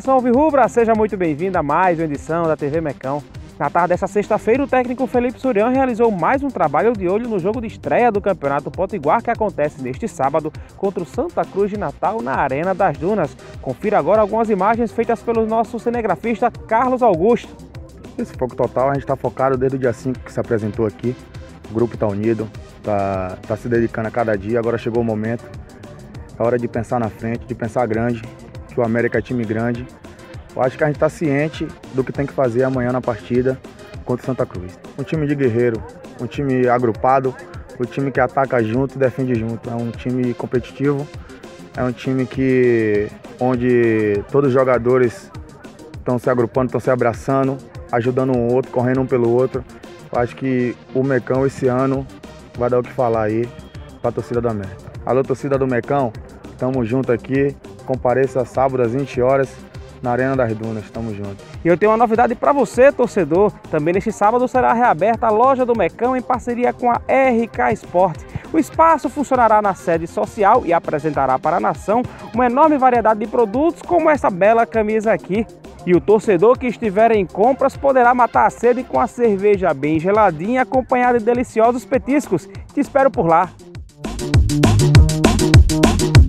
nação alvirrubra, seja muito bem-vindo a mais uma edição da TV Mecão. Na tarde desta sexta-feira, o técnico Felipe Surião realizou mais um trabalho de olho no jogo de estreia do Campeonato Potiguar, que acontece neste sábado contra o Santa Cruz de Natal na Arena das Dunas. Confira agora algumas imagens feitas pelo nosso cinegrafista Carlos Augusto. Esse foco total, a gente está focado desde o dia 5 que se apresentou aqui. O grupo está unido, está se dedicando a cada dia. Agora chegou o momento, é hora de pensar na frente, de pensar grande, que o América é time grande. Eu acho que a gente está ciente do que tem que fazer amanhã na partida contra o Santa Cruz. Um time de guerreiro, um time agrupado, um time que ataca junto e defende junto. É um time competitivo, é um time onde todos os jogadores estão se agrupando, estão se abraçando, ajudando um outro, correndo um pelo outro. Eu acho que o Mecão esse ano vai dar o que falar aí para a torcida do América. Alô, torcida do Mecão, estamos juntos aqui, compareça sábado às 20 horas na Arena das Dunas, estamos juntos. E eu tenho uma novidade para você, torcedor. Também neste sábado será reaberta a loja do Mecão em parceria com a RK Sport. O espaço funcionará na sede social e apresentará para a nação uma enorme variedade de produtos, como essa bela camisa aqui. E o torcedor que estiver em compras poderá matar a sede com a cerveja bem geladinha, acompanhada de deliciosos petiscos. Te espero por lá.